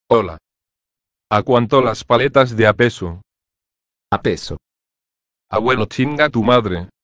Hola. ¿A cuánto las paletas de a peso? A peso. Abuelo, chinga tu madre.